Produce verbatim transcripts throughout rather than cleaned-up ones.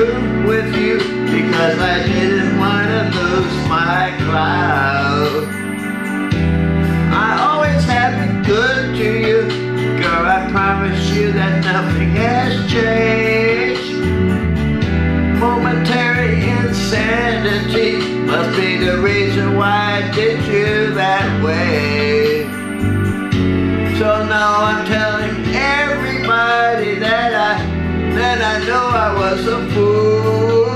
true with you, because I didn't want to lose my clout. I always have been good to you, girl, I promise you that nothing has changed. Momentary insanity must be the reason why I did you that way. So now I'm telling everybody that I that I know I was a fool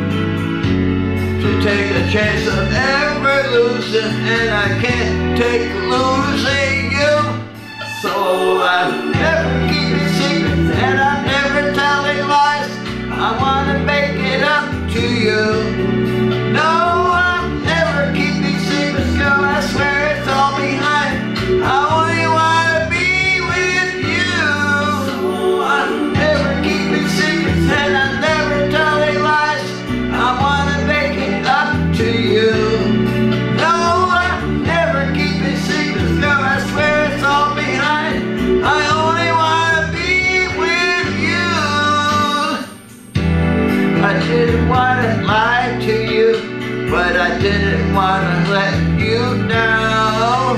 to take a chance of ever losing, and I can't take losing you. So I'm never keeping secrets and I'm never telling lies. I wanna make it up to you. No, I'm never keeping secrets, girl, I swear it's all behind. I only wanna be with you. So I'm never keeping secrets and I'm never telling lies. I wanna make it up to you. No, I'm never keeping secrets, girl, I swear it's all behind. I only wanna be with you. I didn't wanna lie to you, but I didn't wanna let you down.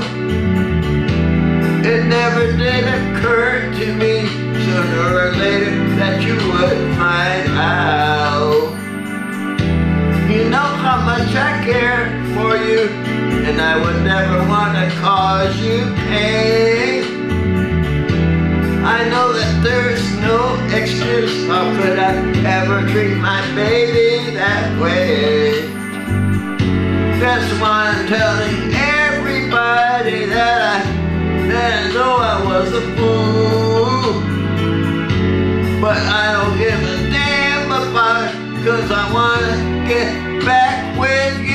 It never did occur to me, sooner or later, that you would find out. You know how much I care for you, and I would never wanna cause you pain. I know that there's no excuse, how could I ever treat my baby that way? That's why I'm telling everybody that I, that I know I was a fool. But I don't give a damn about it, 'cause I wanna get back with you.